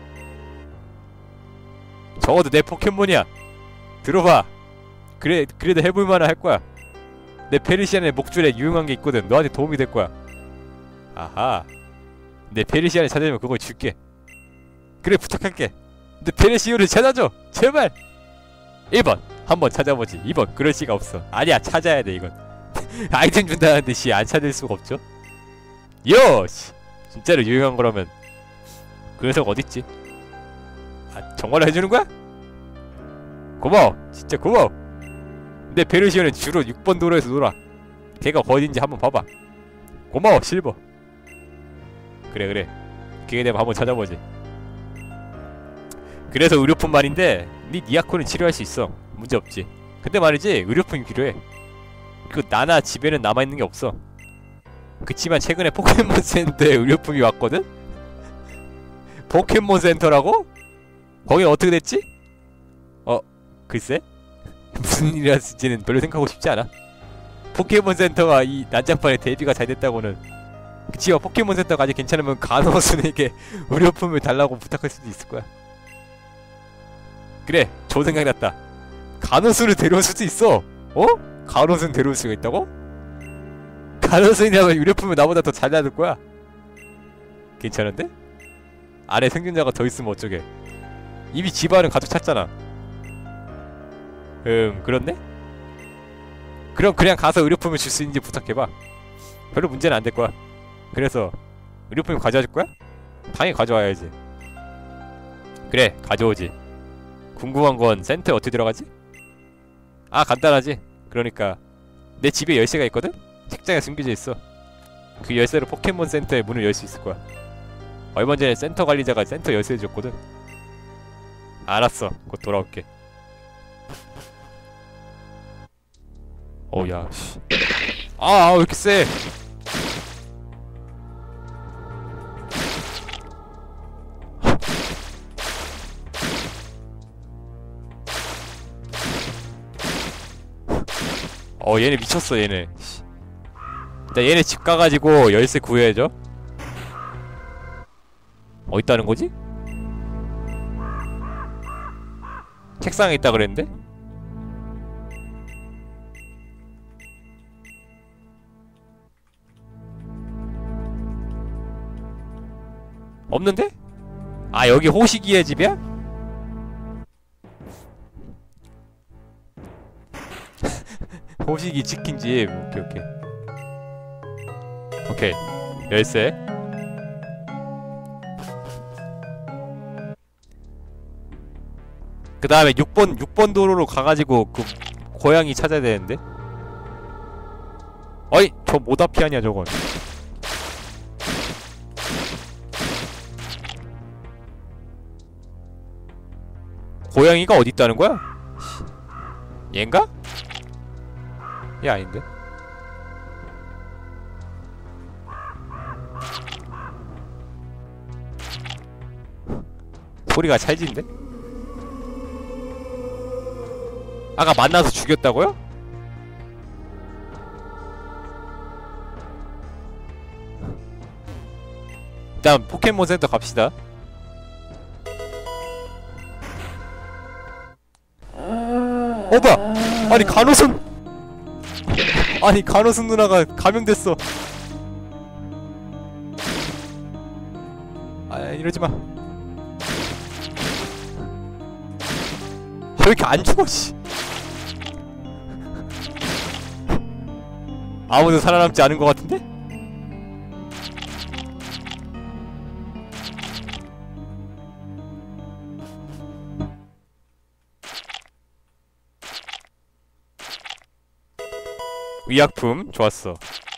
적어도 내 포켓몬이야. 들어봐. 그래, 그래도 해볼만은 할 거야. 내 페르시안의 목줄에 유용한 게 있거든. 너한테 도움이 될 거야. 아하. 내 페르시안을 찾으면 그걸 줄게. 그래 부탁할게. 내 페르시온을 찾아줘. 제발. 일 번 한번 찾아보지. 이 번 그럴 시가 없어. 아니야 찾아야 돼 이건. 아이템 준다는 듯이 안 찾을 수가 없죠. 요시! 진짜로 유용한 거라면 그 녀석 어딨지? 아 정말로 해주는 거야? 고마워. 진짜 고마워. 내 페르시온은 주로 육 번 도로에서 놀아. 걔가 어딘지 한번 봐봐. 고마워 실버. 그래 그래 걔에 대해 한번 찾아보지. 그래서 의료품 말인데 네 니아코는 치료할 수 있어. 문제없지. 근데 말이지 의료품이 필요해. 그 나나 집에는 남아있는 게 없어. 그치만 최근에 포켓몬 센터에 의료품이 왔거든? 포켓몬 센터라고? 거긴 어떻게 됐지? 어 글쎄? 무슨 일이었을지는 별로 생각하고 싶지 않아. 포켓몬 센터가 이 난장판에 데뷔가 잘 됐다고는. 그치만 포켓몬 센터가 아직 괜찮으면 간호순에게 의료품을 달라고 부탁할 수도 있을 거야. 그래 좋은 생각났다. 간호순을 데려올 수도 있어. 어? 간호순 데려올 수가 있다고? 간호순이라면 의료품을 나보다 더 잘 놔둘 거야. 괜찮은데? 안에 생존자가 더 있으면 어쩌게. 이미 집안은 가득 찼잖아. 음 그렇네? 그럼 그냥 가서 의료품을 줄 수 있는지 부탁해봐. 별로 문제는 안 될 거야. 그래서 의료품을 가져와 줄 거야? 당연히 가져와야지. 그래 가져오지. 궁금한 건 센터에 어떻게 들어가지? 아 간단하지. 그러니까 내 집에 열쇠가 있거든? 책장에 숨겨져 있어. 그 열쇠로 포켓몬 센터의 문을 열 수 있을 거야. 얼마 전에 센터 관리자가 센터 열쇠 줬거든. 알았어. 곧 돌아올게. 어야 씨. 아, 왜 이렇게 세? 어, 얘네 미쳤어, 얘네. 일단 얘네 집 가가지고 열쇠 구해야죠. 어디 있다는 거지? 책상에 있다 그랬는데? 없는데? 아, 여기 호식이의 집이야? 호식이 치킨집. 오케이 오케이 오케이. 열쇠. 그 다음에 육 번 육 번 도로로 가가지고 그 고양이 찾아야 되는데. 어이! 저 뭐다 피하냐 저건. 고양이가 어디 있다는 거야? 얘인가? 얘 아닌데? 소리가 찰진데? 아까 만나서 죽였다고요? 일단 포켓몬 센터 갑시다. 어 뭐야? 아니 간호순! 아니 간호순 누나가 감염됐어. 아 이러지마. 왜 이렇게 안 죽어 씨. 아무도 살아남지 않은 것 같은데? 의약품 좋았어.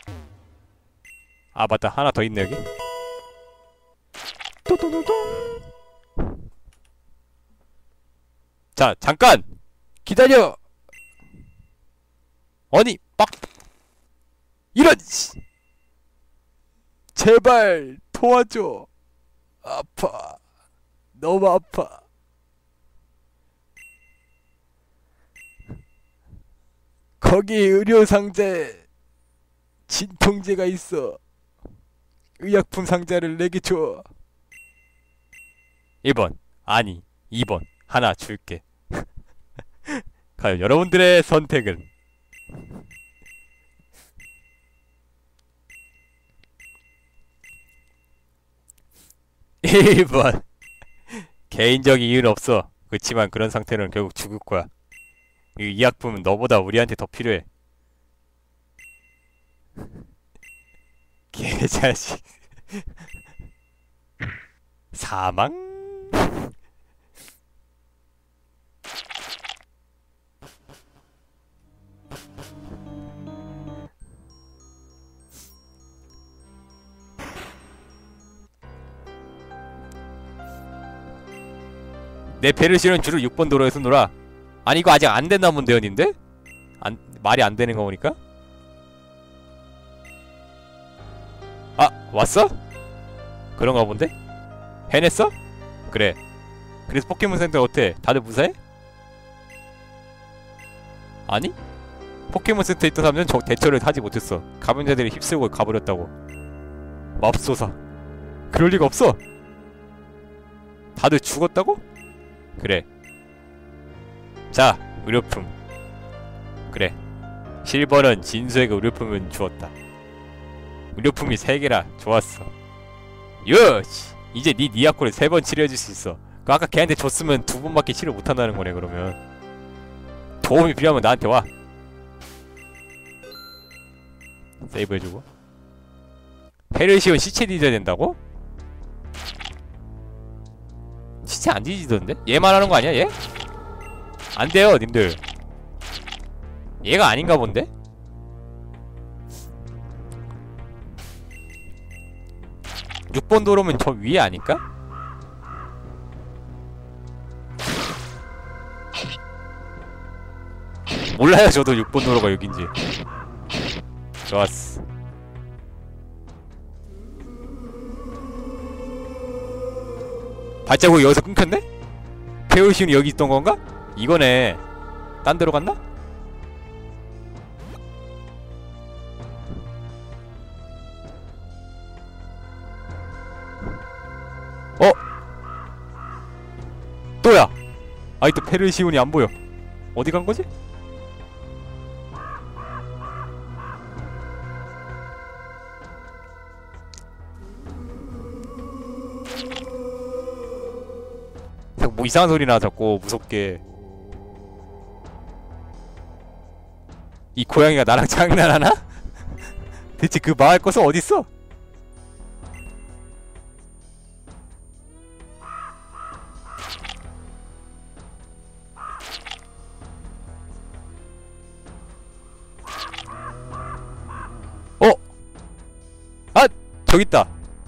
아 맞다, 하나 더 있네 여기. 또또또또. 자 잠깐 기다려. 아니 빡 이런 씨. 제발 도와줘. 아파. 너무 아파. 거기 의료 상자에 진통제가 있어. 의약품 상자를 내게 줘. 일 번 아니 이 번 하나 줄게. 과연 여러분들의 선택은? 일 번. 개인적인 이유는 없어. 그치만 그런 상태로는 결국 죽을 거야. 이 의약품은 너보다 우리한테 더 필요해. 개자식. 사망? 내 페르시는 주로 육 번 도로에서 놀아. 아니 이거 아직 안 됐나 본데요 님들? 안, 말이 안 되는 거 보니까? 아 왔어? 그런가 본데? 해냈어? 그래. 그래서 포켓몬 센터 어때? 다들 무사해? 아니? 포켓몬 센터에 있던 사람들은 저 대처를 하지 못했어. 감염자들이 휩쓸고 가버렸다고. 맙소사. 그럴 리가 없어. 다들 죽었다고? 그래. 자, 의료품. 그래. 실버는 진수에게 의료품을 주었다. 의료품이 세 개라. 좋았어. 요시! 이제 네 니아코를 세 번 치료해줄 수 있어. 그 아까 걔한테 줬으면 두 번밖에 치료 못한다는 거네 그러면. 도움이 필요하면 나한테 와. 세이브 해주고. 페르시온 시체 뒤져야 된다고? 시체 안 뒤지던데? 얘 말하는 거 아니야 얘? 안 돼요 님들. 얘가 아닌가 본데? 육 번 도로면 저 위에 아닐까? 몰라요 저도 육 번 도로가 여긴지. 좋았어. 발자국이 여기서 끊겼네? 페어시운이 여기 있던 건가? 이거네. 딴 데로 갔나? 어? 또야! 아이 또 페르시온이 안 보여. 어디 간 거지? 뭐 이상한 소리나 자꾸 무섭게. 이 고양이가 나랑 장난하나? 대체 그 마을 것은 어딨어? 어? 아! 저기 있다.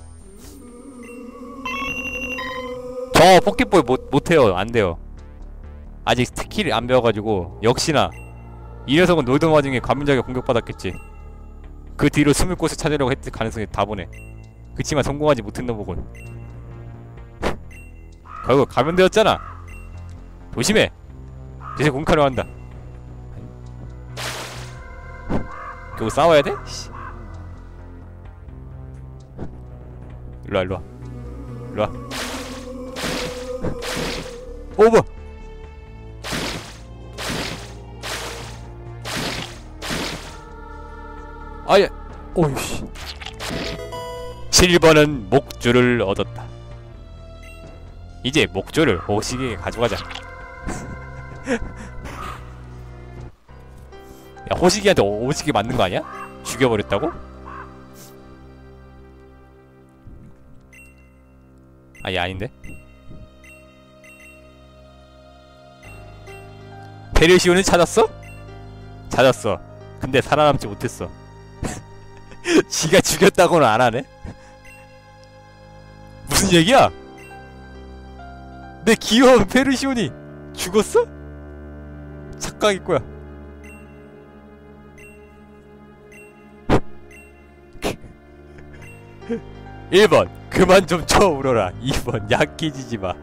저 포켓볼 못, 못해요. 안돼요. 아직 스킬을 안 배워가지고. 역시나 이 녀석은 놀던 와중에 감염자에게 공격받았겠지. 그 뒤로 숨을 곳을 찾으려고 했을 가능성이 다보네. 그치만 성공하지 못했나 보군. 결국 감염되었잖아. 조심해. 대신 공격하려 한다. 결국 싸워야 돼? 일로와 일로와 일로와. 오 뭐야. 아예 오이씨. 칠 번은 목줄을 얻었다. 이제 목줄을 호식에게 가져가자. 야 호식이한테 호식이 맞는 거 아니야? 죽여버렸다고? 아얘 아닌데? 페르시온을 찾았어? 찾았어. 근데 살아남지 못했어. 지가 죽였다고는 안 하네? 무슨 얘기야? 내 귀여운 페르시온이 죽었어? 착각일 거야. 일 번 그만 좀 쳐 울어라. 이 번 약해지지 마.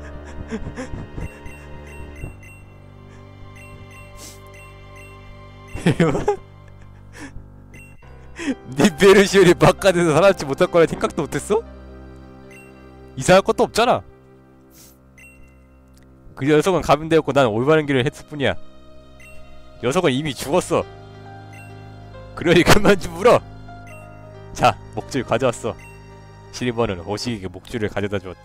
니 페르시온이 바깥에서 살아남지 못할 거라 생각도 못했어? 이상할 것도 없잖아. 그 녀석은 감염되었고 난 올바른 길을 했을 뿐이야. 녀석은 이미 죽었어. 그러니 그만 좀 울어. 자, 목줄 가져왔어. 실버는 호식에게 목줄을 가져다 주었다.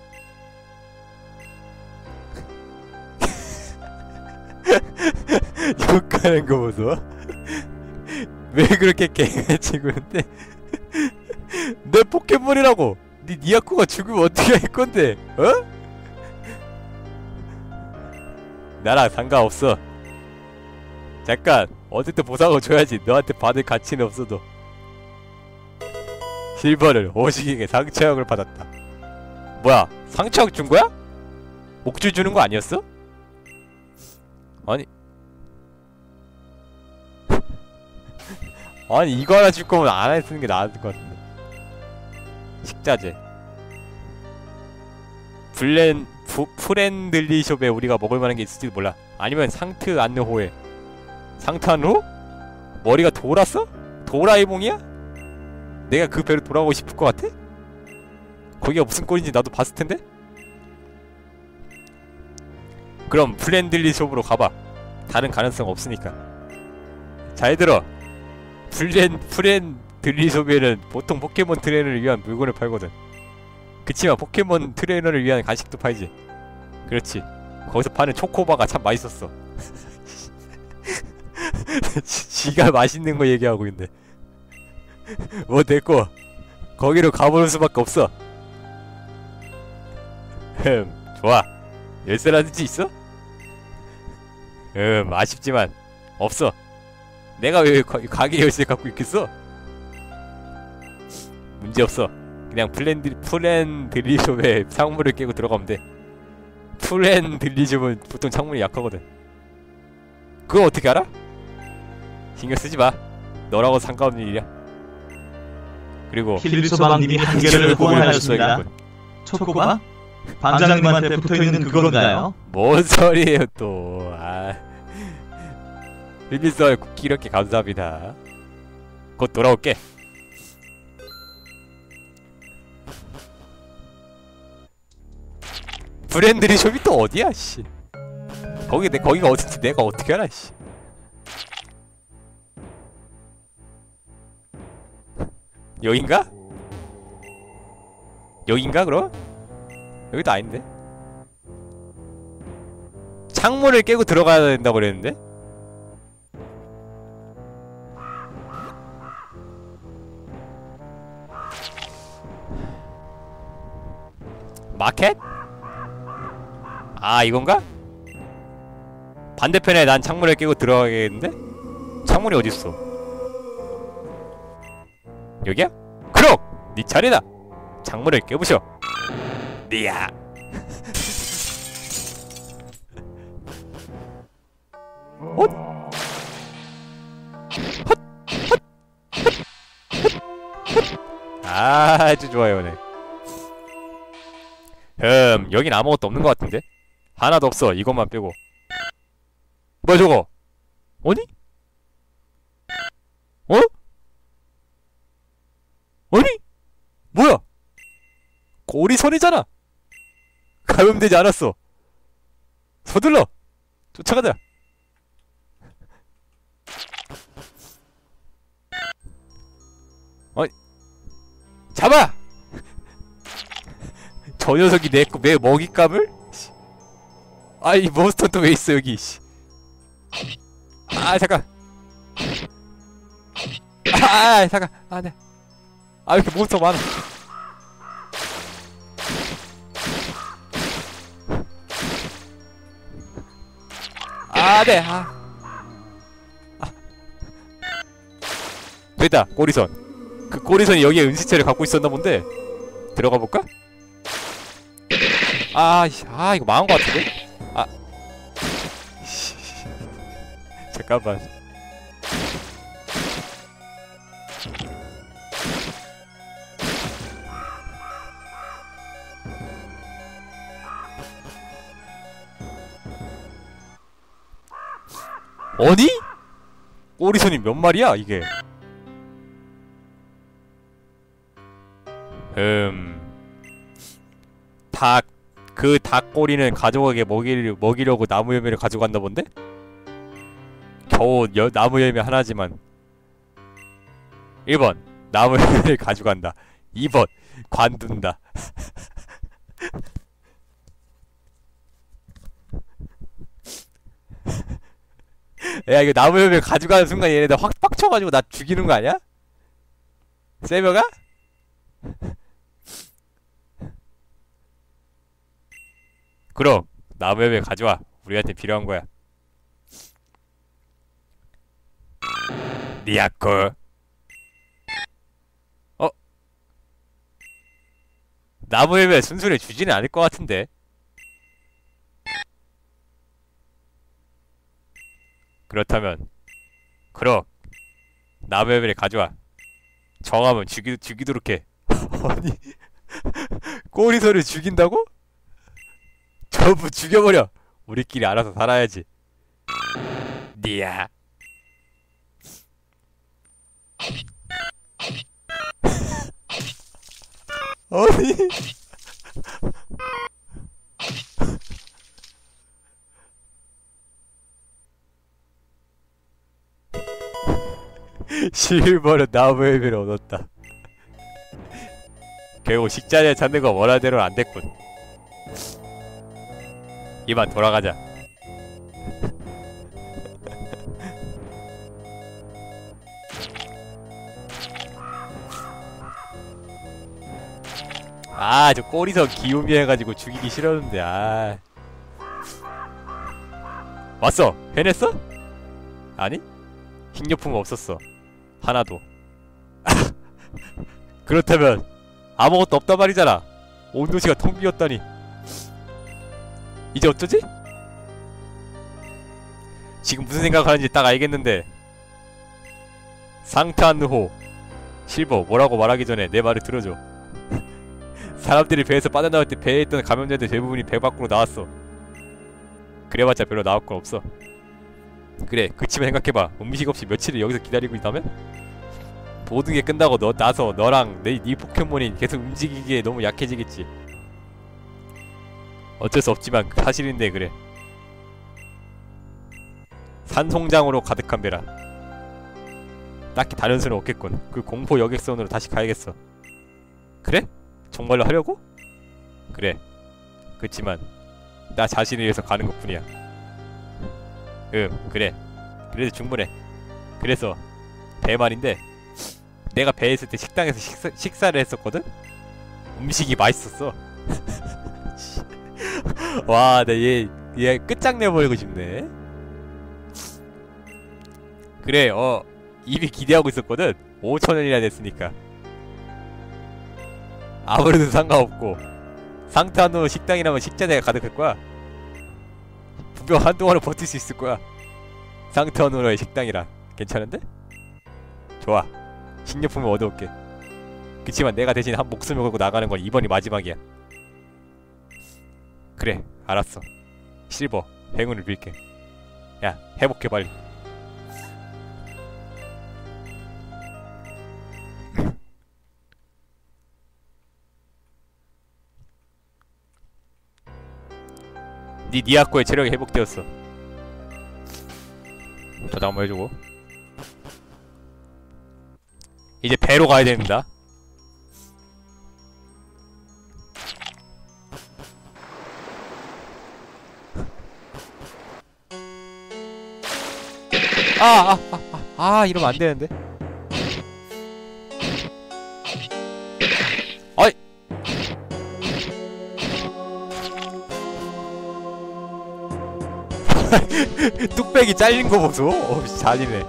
욕하는 거 보소. 왜 그렇게 개치고 있는데? 내 포켓몬이라고! 니 니아쿠가 죽으면 어떻게 할 건데? 어? 나랑 상관없어. 잠깐 어쨌든 보상을 줘야지. 너한테 받을 가치는 없어도. 실버를 호식에게 상처약을 받았다. 뭐야? 상처약 준 거야? 목줄 주는 거 아니었어? 아니 아니 이거 하나 줄 거면 안 해 쓰는 게 나을 것 같은데. 식자재. 블렌 부, 프렌들리숍에 우리가 먹을 만한 게 있을지도 몰라. 아니면 상트 안느호에. 상트 안느호? 머리가 돌았어? 도라에몽이야? 내가 그 배로 돌아가고 싶을 것 같아? 거기가 무슨 꼴인지 나도 봤을 텐데? 그럼 프렌들리숍으로 가봐. 다른 가능성 없으니까. 잘 들어. 플렌, 프렌들리숍에는 보통 포켓몬 트레이너를 위한 물건을 팔거든. 그치만 포켓몬 트레이너를 위한 간식도 팔지. 그렇지. 거기서 파는 초코바가 참 맛있었어. 지, 지가 맛있는 거 얘기하고 있네. 뭐 됐고 거기로 가보는 수밖에 없어. 흠 좋아. 열쇠라든지 있어? 음 아쉽지만 없어. 내가 왜 가, 가게 열쇠 갖고 있겠어? 문제없어. 그냥 플랜드 플랜들리숍에 창문을 깨고 들어가면 돼. 플랜들리숍은 보통 창문이 약하거든. 그거 어떻게 알아? 신경 쓰지 마. 너라고 상관없는 일이야. 그리고 필립소방님이 한 개를 후원하셨습니다. 초코바? 방장님한테 붙어있는 그건가요? 뭔 소리예요 또. 아. 필립소의 쿠키 이렇게 감사합니다. 곧 돌아올게. 브랜드리 숍이 또 어디야 씨. 거기 내 거기가 어딘지 내가 어떻게 알아 씨. 여긴가? 여긴가 그럼? 여기도 아닌데? 창문을 깨고 들어가야 된다고 그랬는데? 마켓? 아 이건가? 반대편에 난 창문을 깨고 들어가겠는데? 창문이 어딨어? 여기야? 그럼! 네 차례다! 창문을 깨부셔! 니야! 헛! 헛! 헛! 헛! 아주 좋아요 네. 음 여긴 아무것도 없는 것 같은데? 하나도 없어 이것만 빼고. 뭐야 저거? 어디? 어? 아니? 뭐야? 꼬리선이잖아! 감염되지 않았어. 서둘러! 쫓아가자. 어? 잡아! 저 녀석이 내, 내 먹잇감을? 아이 몬스터 또 왜 있어 여기 씨. 아 잠깐. 아 잠깐. 아 네. 아 이렇게 몬스터 많아. 아 네. 아. 아. 됐다 꼬리선. 그 꼬리선이 여기에 은시체를 갖고 있었나 본데. 들어가 볼까? 아, 아 이거 망한 것 같은데? 아 잠깐만. 어디? 꼬리선이 몇 마리야 이게? 음... 닭... 그 닭꼬리는 가족에게 먹이, 먹이려고 나무 열매를 가져갔나 본데? 겨우 여, 나무 열매 하나지만. 일 번 나무 열매를 가져간다. 이 번 관둔다. 야 이거 나무 열매 가져가는 순간 얘네들 확 빡쳐가지고 나 죽이는 거 아니야? 세명아? 그럼 나무 열매 가져와. 우리한테 필요한 거야. 니아코. 어? 나무 열매 순순히 주지는 않을 것 같은데. 그렇다면 그럼 나무 열매를 가져와. 정하면 죽이, 죽이도록 해. 아니 꼬리소를 죽인다고? 전부 죽여버려. 우리끼리 알아서 살아야지. 니야. 아니 실버로 나무 열매를 얻었다. 결국 식자리에 찾는 거 원하대로는 안됐군. 이만 돌아가자. 아, 저 꼬리선 기우미 해가지고 죽이기 싫었는데. 아, 왔어. 해냈어? 아니? 흰요품 없었어. 하나도. 그렇다면 아무것도 없단 말이잖아. 온 도시가 텅 비었다니. 이제 어쩌지? 지금 무슨 생각하는지 딱 알겠는데. 상타안호 실버, 뭐라고 말하기 전에 내 말을 들어줘. 사람들이 배에서 빠져나올 때 배에 있던 감염자들 대부분이 배 밖으로 나왔어. 그래봤자 별로 나올 건 없어. 그래, 그치만 생각해봐. 음식 없이 며칠을 여기서 기다리고 있다면? 모든 게 끝나고 너 나서 너랑 내 네 포켓몬이 계속 움직이기에 너무 약해지겠지. 어쩔 수 없지만 사실인데 그래. 산송장으로 가득한 배라. 딱히 다른 수는 없겠군. 그 공포 여객선으로 다시 가야겠어. 그래? 정말로 하려고? 그래. 그치만 나 자신을 위해서 가는 것뿐이야. 응, 그래. 그래도 충분해. 그래서 배 말인데, 내가 배에 있을 때 식당에서 식사, 식사를 했었거든? 음식이 맛있었어. 와, 나 얘, 얘 끝장내버리고 싶네. 그래, 어, 이미 기대하고 있었거든? 오천 원이나 됐으니까. 아무래도 상관없고, 상타안호 식당이라면 식자재가 가득할 거야. 분명 한동안은 버틸 수 있을 거야. 상타안호의 식당이라. 괜찮은데? 좋아. 식료품을 얻어올게. 그치만 내가 대신 한 목숨을 걸고 나가는 건 이번이 마지막이야. 그래, 알았어. 실버, 행운을 빌게. 야, 회복해 빨리. 니 니아코의 체력이 회복되었어. 저장 한번 해주고. 이제 배로 가야 됩니다. 아, 아, 아, 아, 아, 이러면 안 되는데. 어이! 뚝배기 잘린 거 보소. 어우, 잔이네.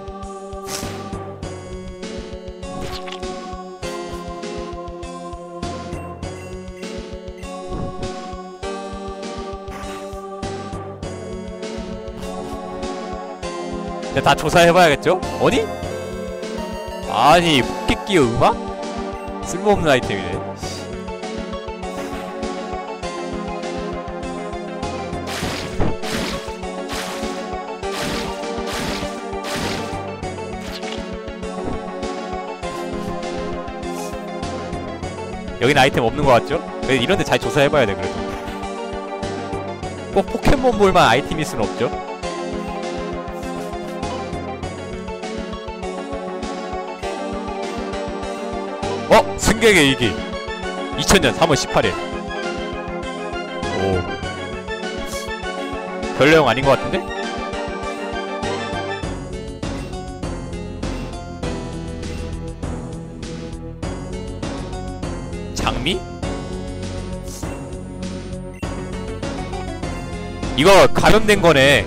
근데 다 조사해봐야겠죠? 어디? 아니, 흑기끼 음악? 쓸모없는 아이템이네. 여긴 아이템 없는 것 같죠? 이런데 잘 조사해봐야 돼. 그래도 꼭 포켓몬볼만 아이템일 수는 없죠? 어! 승객의 일기 이천 년 삼월 십팔일. 오, 별 내용 아닌 것 같은데? 장미? 이거 감염된 거네.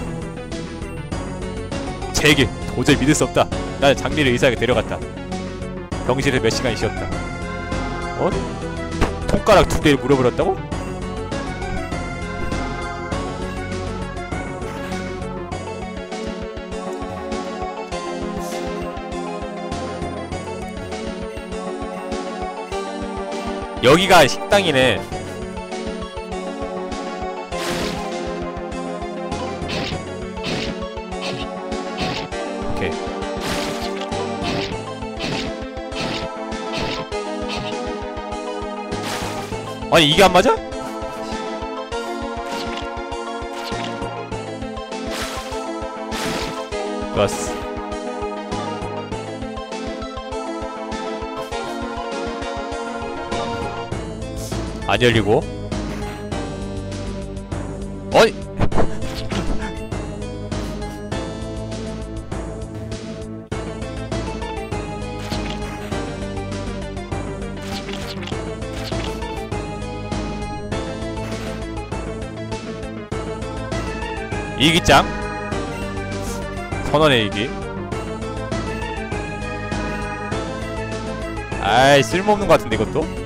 제 얘기 도저히 믿을 수 없다. 나는 장미를 의사에게 데려갔다. 병실에 몇 시간 쉬었다. 어? 손가락 두 개를 물어버렸다고? 여기가 식당이네. 오케이. 아니 이게 안 맞아? 좋았어. 안 열리고. 어이! 일기장? 선언의 일기. 아이 쓸모없는 것 같은데 이것도?